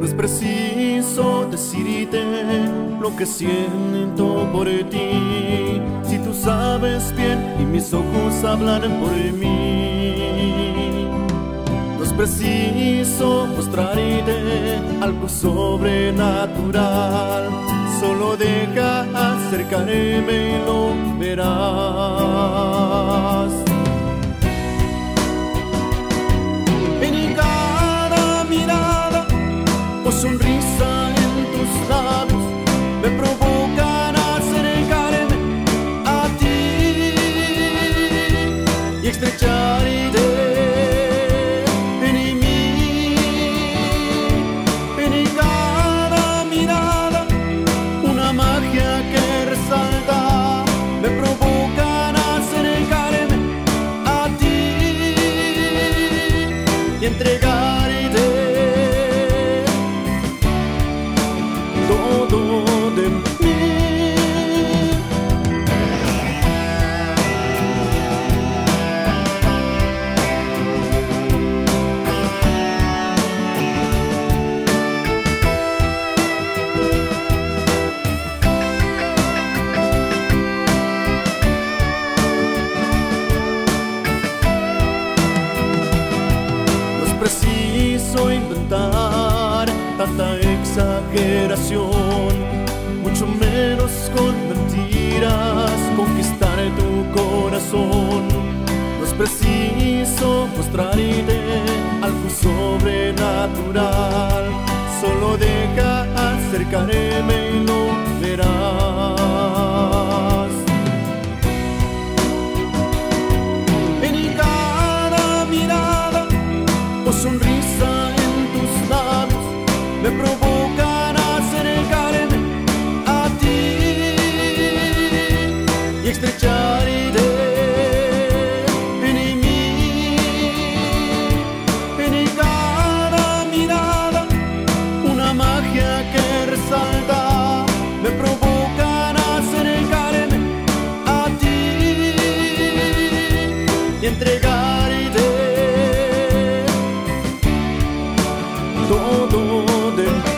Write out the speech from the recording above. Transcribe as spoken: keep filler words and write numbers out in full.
es preciso decirte lo que siento por ti, si tú sabes bien y mis ojos hablan por mí. No es preciso mostrarte algo sobrenatural, solo deja acercarme y lo verás. En cada mirada o sonrisa en tus labios me provocan acercarme a ti y estrecharte en mí. En cada mirada una magia que resalta me provocan acercarme a ti y entregarte todo de mí. No es preciso inventar tanta exageración, mucho menos con mentiras conquistar tu corazón. No es preciso mostrarte algo sobrenatural, solo deja acercarme y lo verás. En cada mirada o sonrisa en tus labios me provocan acercarme a ti y estrecharte en mí. En cada mirada una magia que resalta me provocan acercarme a ti y entregarte todo de mí.